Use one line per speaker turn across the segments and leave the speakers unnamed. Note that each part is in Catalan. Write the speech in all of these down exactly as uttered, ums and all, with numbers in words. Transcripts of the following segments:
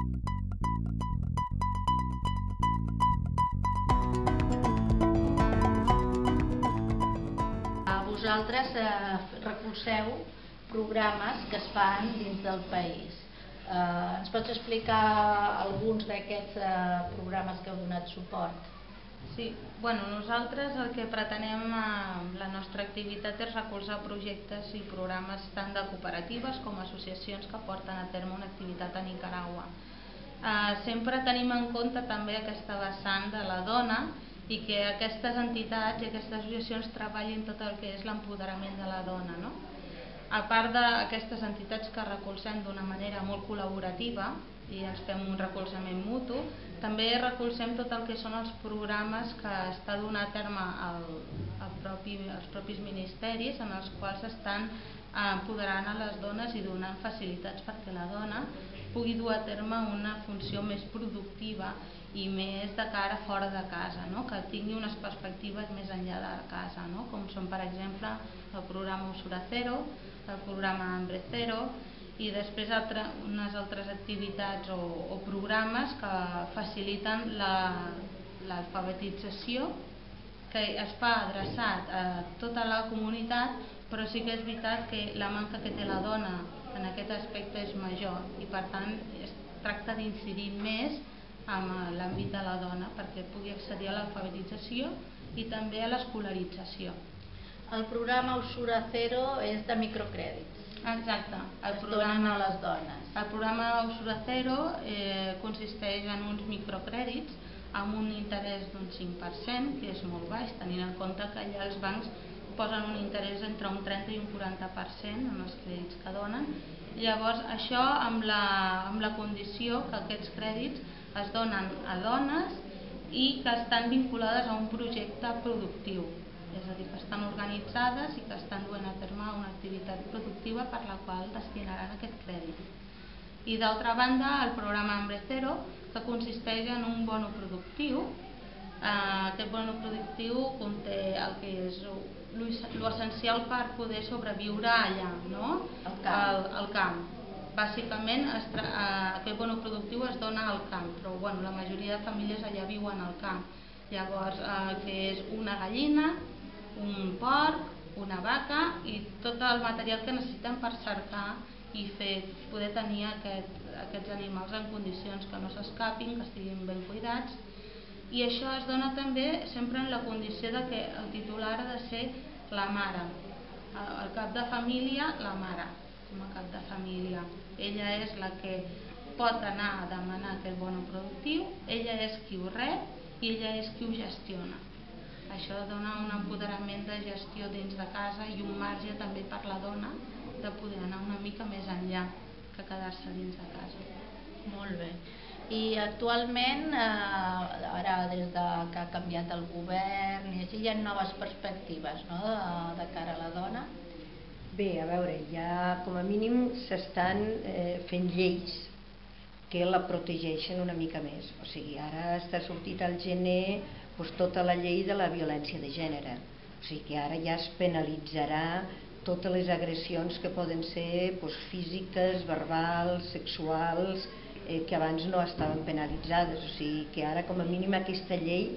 Vosaltres recolzeu programes que es fan dins del país. Ens pots explicar alguns d'aquests programes que heu donat suport?
Sí, bueno, nosaltres el que pretenem amb la nostra activitat és recolzar projectes i programes tant de cooperatives com associacions que porten a terme una activitat a Nicaragua. Sempre tenim en compte també aquesta vessant de la dona i que aquestes entitats i aquestes associacions treballin tot el que és l'empoderament de la dona, no? A part d'aquestes entitats que recolzem d'una manera molt col·laborativa i ens fem un recolzament mutu, també recolzem tot el que són els programes que està donant a terme el, el propi, els propis ministeris, en els quals estan empoderant a les dones i donant facilitats perquè la dona pugui dur a terme una funció més productiva i més de cara fora de casa, no? Que tingui unes perspectives més enllà de casa, no? Com són, per exemple, el programa Usura Cero, el programa Hambre Cero i després altre, unes altres activitats o, o programes que faciliten l'alfabetització, la, que es fa adreçat a tota la comunitat, però sí que és veritat que la manca que té la dona en aquest aspecte és major i per tant es tracta d'incidir més en l'àmbit de la dona perquè pugui accedir a l'alfabetització i també a l'escolarització.
El programa Usura Cero és de microcrèdits.
Exacte.
El programa a les dones.
El programa Usura Cero eh, consisteix en uns microcrèdits amb un interès d'un cinc per cent, que és molt baix, tenint en compte que allà els bancs posen un interès entre un trenta i un quaranta per cent en els crèdits que donen. Llavors, això amb la, amb la condició que aquests crèdits es donen a dones i que estan vinculades a un projecte productiu. És a dir, que estan organitzades i que estan duent a terme una activitat productiva per la qual destinaran aquest crèdit. I d'altra banda, el programa Hambre Cero, que consisteix en un bono productiu. Eh, aquest bono productiu conté el que és l'essencial per poder sobreviure allà, no?
Al camp.
Al, al camp. Bàsicament, es tra eh, aquest bono productiu es dona al camp, però bueno, la majoria de famílies allà viuen al camp. Llavors, eh, que és una gallina, un porc, una vaca i tot el material que necessiten per cercar i fer, poder tenir aquest, aquests animals en condicions que no s'escapin, que estiguin ben cuidats. I això es dona també sempre en la condició de que el titular ha de ser la mare. El cap de família, la mare, com a cap de família. Ella és la que pot anar a demanar aquest bono productiu, ella és qui ho rep i ella és qui ho gestiona. Això dona un empoderament de gestió dins de casa i un marge també per la dona de poder anar una mica més enllà que quedar-se dins de casa.
Molt bé. I actualment, eh, ara des de que ha canviat el govern, i així hi ha noves perspectives, no?, de, de cara a la dona?
Bé, a veure, ja com a mínim s'estan eh, fent lleis que la protegeixen una mica més. O sigui, ara està sortit al gener doncs, tota la llei de la violència de gènere. O sigui que ara ja es penalitzarà totes les agressions que poden ser doncs, físiques, verbals, sexuals, eh, que abans no estaven penalitzades. O sigui que ara com a mínim aquesta llei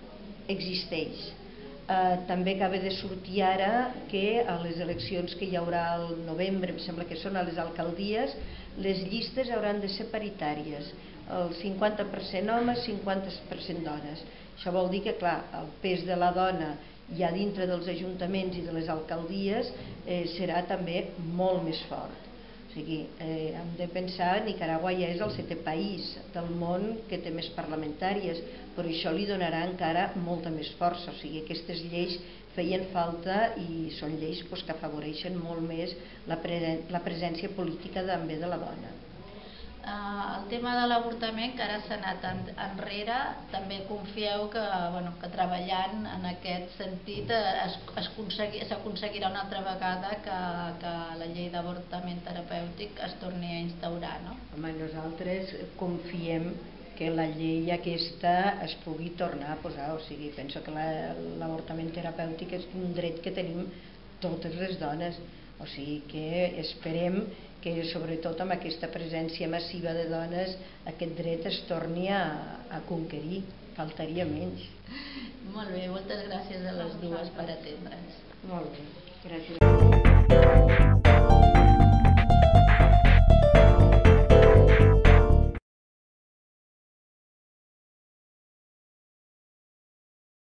existeix. Eh, també acaba de sortir ara que a les eleccions que hi haurà al novembre, em sembla que són a les alcaldies, les llistes hauran de ser paritàries, el cinquanta per cent homes, cinquanta per cent dones. Això vol dir que, clar, el pes de la dona ja dintre dels ajuntaments i de les alcaldies eh, serà també molt més fort. O sigui, eh, hem de pensar que Nicaragua ja és el setè país del món que té més parlamentàries, però això li donarà encara molta més força. O sigui, aquestes lleis feien falta i són lleis doncs, que afavoreixen molt més la, pre la presència política també de la dona.
Uh, el tema de l'avortament, que ara s'ha anat en, enrere, també confieu que, bueno, que treballant en aquest sentit s'aconseguirà una altra vegada que, que la llei d'avortament terapèutic es torni a instaurar, no?
Home, nosaltres confiem que la llei aquesta es pugui tornar a posar, o sigui, penso que l'avortament terapèutic és un dret que tenim totes les dones, o sigui que esperem que sobretot amb aquesta presència massiva de dones aquest dret es torni a, a conquerir, faltaria menys.
Molt bé, moltes gràcies a les dues per atendre'ns.
Molt bé, gràcies.